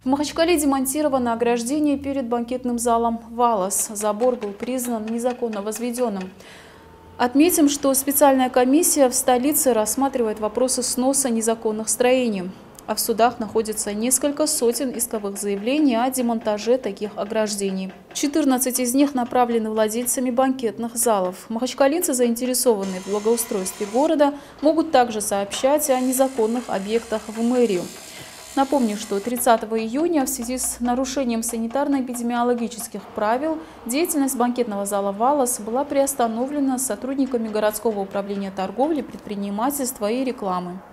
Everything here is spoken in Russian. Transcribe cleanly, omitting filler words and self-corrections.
В Махачкале демонтировано ограждение перед банкетным залом «Валас». Забор был признан незаконно возведенным. Отметим, что специальная комиссия в столице рассматривает вопросы сноса незаконных строений. А в судах находится несколько сотен исковых заявлений о демонтаже таких ограждений. 14 из них направлены владельцами банкетных залов. Махачкалинцы, заинтересованные в благоустройстве города, могут также сообщать о незаконных объектах в мэрию. Напомню, что 30 июня в связи с нарушением санитарно-эпидемиологических правил деятельность банкетного зала «Валас» была приостановлена сотрудниками городского управления торговли, предпринимательства и рекламы.